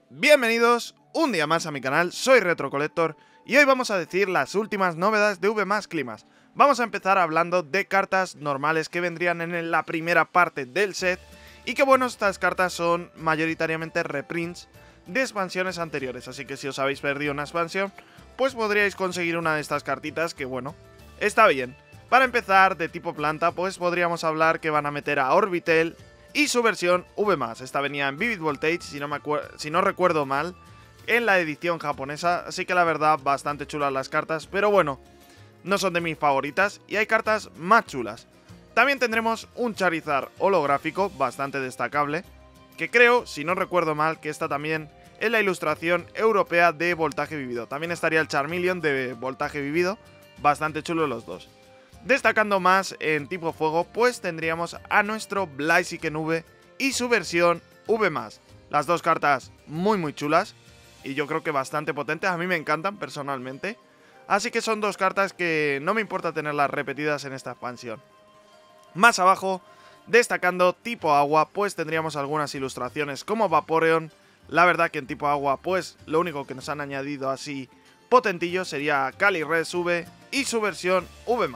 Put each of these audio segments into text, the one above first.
Bienvenidos un día más a mi canal, soy Retrocollector y hoy vamos a decir las últimas novedades de V+ Climas. Vamos a empezar hablando de cartas normales que vendrían en la primera parte del set y que bueno, estas cartas son mayoritariamente reprints de expansiones anteriores, así que si os habéis perdido una expansión, pues podríais conseguir una de estas cartitas que bueno, está bien. Para empezar, de tipo planta, pues podríamos hablar que van a meter a Orbital y su versión V+. Esta venía en Vivid Voltage, si no recuerdo mal, en la edición japonesa, así que la verdad, bastante chulas las cartas, pero bueno, no son de mis favoritas y hay cartas más chulas. También tendremos un Charizard holográfico, bastante destacable, que creo, si no recuerdo mal, que está también en la ilustración europea de Voltaje Vivido. También estaría el Charmeleon de Voltaje Vivido, bastante chulos los dos. Destacando más en tipo fuego, pues tendríamos a nuestro Blaziken V y su versión V+. Las dos cartas muy chulas y yo creo que bastante potentes, a mí me encantan personalmente. Así que son dos cartas que no me importa tenerlas repetidas en esta expansión. Más abajo, destacando tipo agua, pues tendríamos algunas ilustraciones como Vaporeon. La verdad que en tipo agua, pues lo único que nos han añadido así potentillo sería Calyrex V y su versión V+.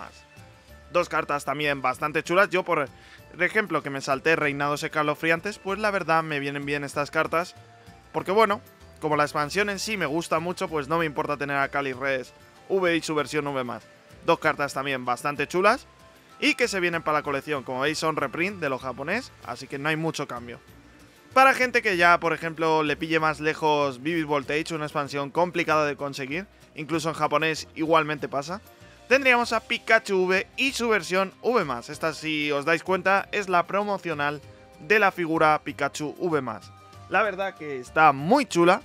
Dos cartas también bastante chulas. Yo, por ejemplo, que me salté Reinados Escalofriantes, pues la verdad me vienen bien estas cartas. Porque bueno, como la expansión en sí me gusta mucho, pues no me importa tener a Calyrex V y su versión V+. Dos cartas también bastante chulas y que se vienen para la colección. Como veis son reprint de lo japonés, así que no hay mucho cambio. Para gente que ya, por ejemplo, le pille más lejos Vivid Voltage, una expansión complicada de conseguir, incluso en japonés igualmente pasa, tendríamos a Pikachu V y su versión V+. Esta, si os dais cuenta, es la promocional de la figura Pikachu V+. La verdad que está muy chula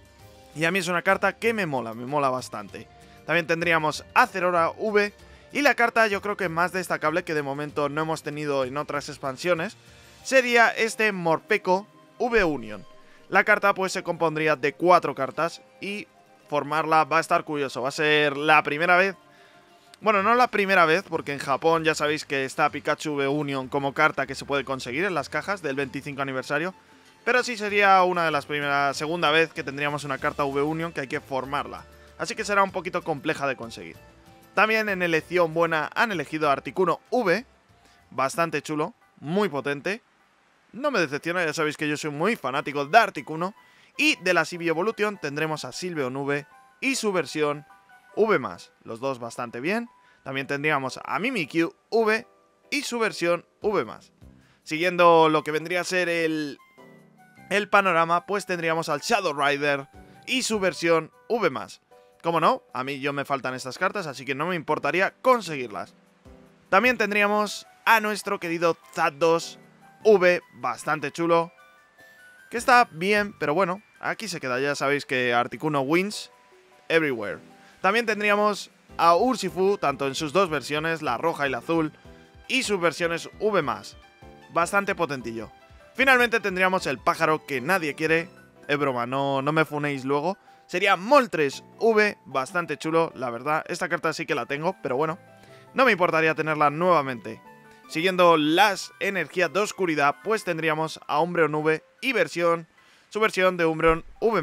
y a mí es una carta que me mola bastante. También tendríamos a Zerora V y la carta yo creo que más destacable que de momento no hemos tenido en otras expansiones sería este Morpeko V Union. La carta pues se compondría de 4 cartas y formarla va a estar curioso, va a ser la primera vez. Bueno, no la primera vez, porque en Japón ya sabéis que está Pikachu V Union como carta que se puede conseguir en las cajas del 25 aniversario. Pero sí sería una de las primeras, segunda vez que tendríamos una carta V Union que hay que formarla. Así que será un poquito compleja de conseguir. También en elección buena han elegido a Articuno V, bastante chulo, muy potente. No me decepciona, ya sabéis que yo soy muy fanático de Articuno. Y de la Eevee Evolution tendremos a Sylveon V y su versión V+, los dos bastante bien. También tendríamos a Mimikyu V y su versión V+. Siguiendo lo que vendría a ser el panorama, pues tendríamos al Shadow Rider y su versión V+. Como no, a mí me faltan estas cartas, así que no me importaría conseguirlas. También tendríamos a nuestro querido Zapdos V, bastante chulo, que está bien, pero bueno, aquí se queda, ya sabéis que Articuno wins everywhere. También tendríamos a Urshifu, tanto en sus dos versiones, la roja y la azul, y sus versiones V+. Bastante potentillo. Finalmente tendríamos el pájaro que nadie quiere. Es broma, no me funéis luego. Sería Moltres V, bastante chulo, la verdad. Esta carta sí que la tengo, pero bueno, no me importaría tenerla nuevamente. Siguiendo las energías de oscuridad, pues tendríamos a Umbreon V y su versión de Umbreon V+.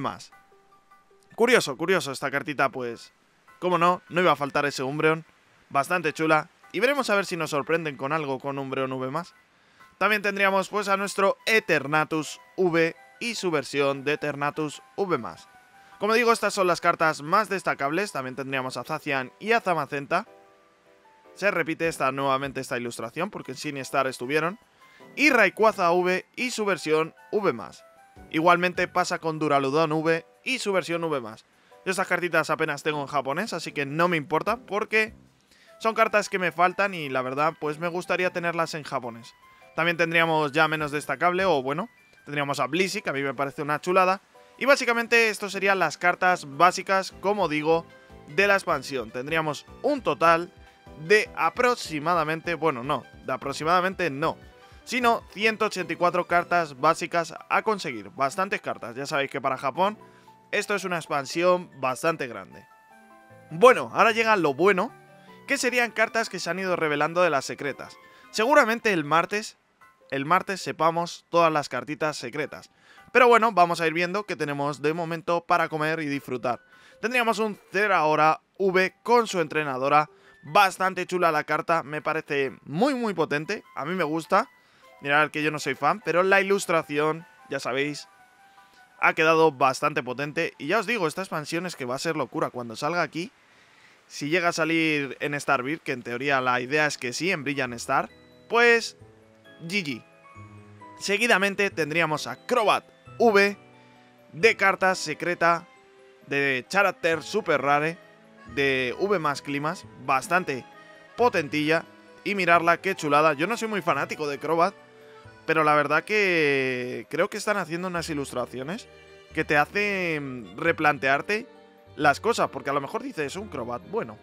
Curioso esta cartita, pues como no iba a faltar ese Umbreon, bastante chula, y veremos a ver si nos sorprenden con algo con Umbreon V+. También tendríamos pues a nuestro Eternatus V y su versión de Eternatus V+. Como digo, estas son las cartas más destacables. También tendríamos a Zacian y a Zamazenta. Se repite nuevamente esta ilustración porque en Sinistar estuvieron. Y Rayquaza V y su versión V+. Igualmente pasa con Duraludon V y su versión V+. Yo estas cartitas apenas tengo en japonés, así que no me importa porque son cartas que me faltan y la verdad pues me gustaría tenerlas en japonés. También tendríamos ya menos destacable, o bueno, tendríamos a Blissey, que a mí me parece una chulada. Y básicamente esto serían las cartas básicas, como digo, de la expansión. Tendríamos un total de aproximadamente, bueno no, de aproximadamente no, sino 184 cartas básicas a conseguir. Bastantes cartas, ya sabéis que para Japón esto es una expansión bastante grande. Bueno, ahora llega lo bueno, que serían cartas que se han ido revelando de las secretas. Seguramente el martes sepamos todas las cartitas secretas. Pero bueno, vamos a ir viendo qué tenemos de momento para comer y disfrutar. Tendríamos un Zeraora V con su entrenadora. Bastante chula la carta, me parece muy potente, a mí me gusta. Mirad que yo no soy fan, pero la ilustración, ya sabéis, ha quedado bastante potente. Y ya os digo, esta expansión es que va a ser locura. Cuando salga aquí, si llega a salir en Starbreed, que en teoría la idea es que sí, en Brilliant Star, pues GG. Seguidamente tendríamos a Crobat V de carta secreta de Character Super Rare de V más Climas, bastante potentilla. Y mirarla, qué chulada. Yo no soy muy fanático de Crobat, pero la verdad que creo que están haciendo unas ilustraciones que te hacen replantearte las cosas, porque a lo mejor dices, un Crobat, bueno,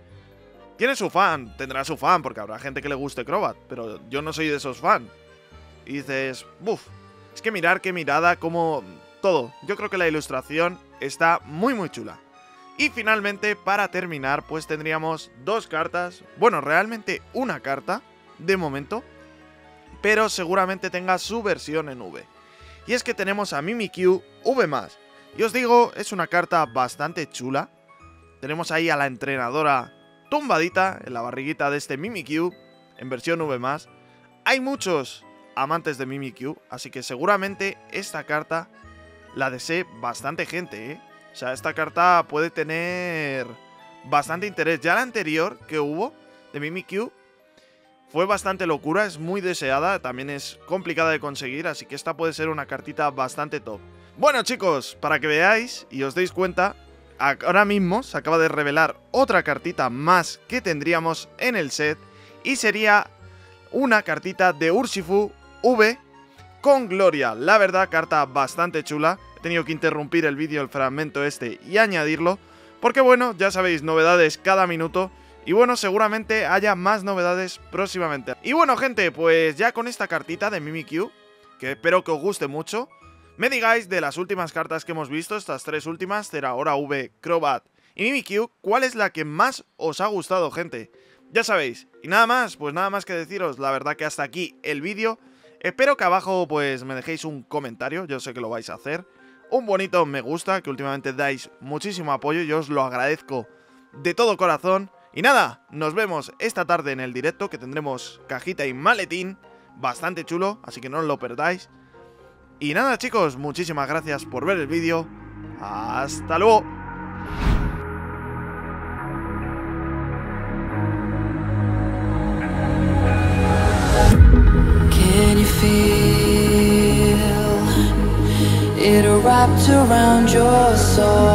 tiene su fan, tendrá su fan, porque habrá gente que le guste Crobat, pero yo no soy de esos fans. Y dices, buf, es que mirar qué mirada, como todo. Yo creo que la ilustración está muy chula. Y finalmente, para terminar, pues tendríamos dos cartas, bueno, realmente una carta, de momento, pero seguramente tenga su versión en V. Y es que tenemos a Mimikyu V+. Y os digo, es una carta bastante chula. Tenemos ahí a la entrenadora tumbadita en la barriguita de este Mimikyu, en versión V+. Hay muchos amantes de Mimikyu, así que seguramente esta carta la desee bastante gente, ¿eh? O sea, esta carta puede tener bastante interés. Ya la anterior que hubo de Mimikyu fue bastante locura, es muy deseada, también es complicada de conseguir, así que esta puede ser una cartita bastante top. Bueno chicos, para que veáis y os deis cuenta, ahora mismo se acaba de revelar otra cartita más que tendríamos en el set, y sería una cartita de Urshifu V con Gloria. La verdad, carta bastante chula. He tenido que interrumpir el vídeo, el fragmento este, y añadirlo, porque bueno, ya sabéis, novedades cada minuto. Y bueno, seguramente haya más novedades próximamente. Y bueno gente, pues ya con esta cartita de Mimikyu, que espero que os guste mucho, me digáis de las últimas cartas que hemos visto, estas tres últimas, Zeraora V, Crobat y Mimikyu, ¿cuál es la que más os ha gustado, gente? Ya sabéis. Y nada más, pues nada más que deciros, la verdad que hasta aquí el vídeo. Espero que abajo pues me dejéis un comentario, yo sé que lo vais a hacer. Un bonito me gusta, que últimamente dais muchísimo apoyo, yo os lo agradezco de todo corazón. Y nada, nos vemos esta tarde en el directo, que tendremos cajita y maletín bastante chulo, así que no os lo perdáis. Y nada chicos, muchísimas gracias por ver el vídeo. ¡Hasta luego! Can you feel it wrapped around your soul?